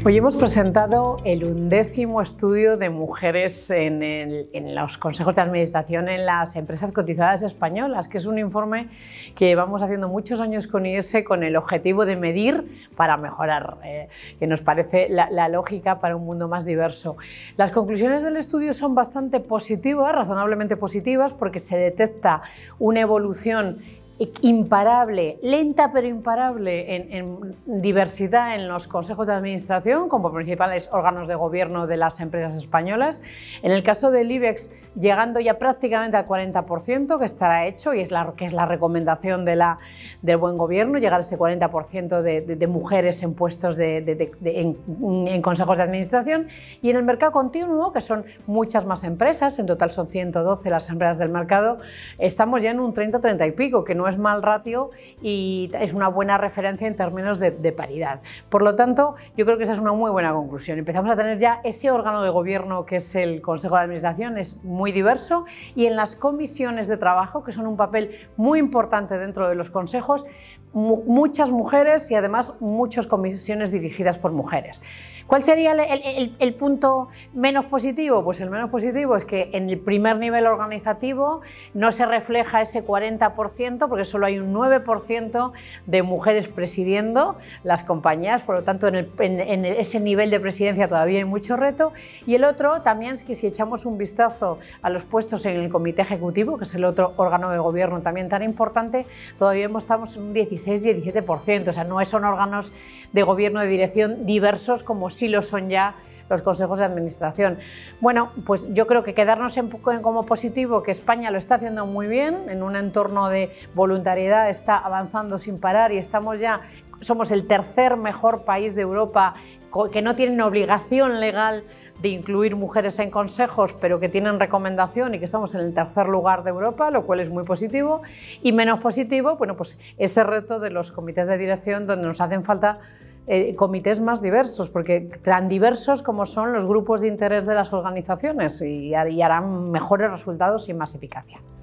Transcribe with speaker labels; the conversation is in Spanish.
Speaker 1: Hoy hemos presentado el 11º estudio de mujeres en los consejos de administración en las empresas cotizadas españolas, que es un informe que llevamos haciendo muchos años con IES con el objetivo de medir para mejorar, que nos parece la lógica para un mundo más diverso. Las conclusiones del estudio son bastante positivas, razonablemente positivas, porque se detecta una evolución imparable, lenta pero imparable en diversidad en los consejos de administración como principales órganos de gobierno de las empresas españolas. En el caso del IBEX, llegando ya prácticamente al 40%, que estará hecho y que es la recomendación del buen gobierno, llegar a ese 40% de mujeres en puestos en consejos de administración. Y en el mercado continuo, que son muchas más empresas, en total son 112 las empresas del mercado, estamos ya en un 30-30 y pico, que no es mal ratio y es una buena referencia en términos de paridad. Por lo tanto, yo creo que esa es una muy buena conclusión. Empezamos a tener ya ese órgano de gobierno que es el Consejo de Administración, es muy diverso, y en las comisiones de trabajo, que son un papel muy importante dentro de los consejos, muchas mujeres y además muchas comisiones dirigidas por mujeres. ¿Cuál sería el punto menos positivo? Pues el menos positivo es que en el primer nivel organizativo no se refleja ese 40%, porque solo hay un 9% de mujeres presidiendo las compañías, por lo tanto en ese nivel de presidencia todavía hay mucho reto. Y el otro también es que si echamos un vistazo a los puestos en el comité ejecutivo, que es el otro órgano de gobierno también tan importante, todavía estamos en un 16-17%, o sea, no son órganos de gobierno de dirección diversos como sí lo son ya los consejos de administración. Bueno, pues yo creo que quedarnos como positivo, que España lo está haciendo muy bien, en un entorno de voluntariedad está avanzando sin parar y somos el tercer mejor país de Europa que no tienen obligación legal de incluir mujeres en consejos, pero que tienen recomendación, y que estamos en el tercer lugar de Europa, lo cual es muy positivo. Y menos positivo, bueno, pues ese reto de los comités de dirección, donde nos hacen falta comités más diversos, porque tan diversos como son los grupos de interés de las organizaciones, y harán mejores resultados y más eficacia.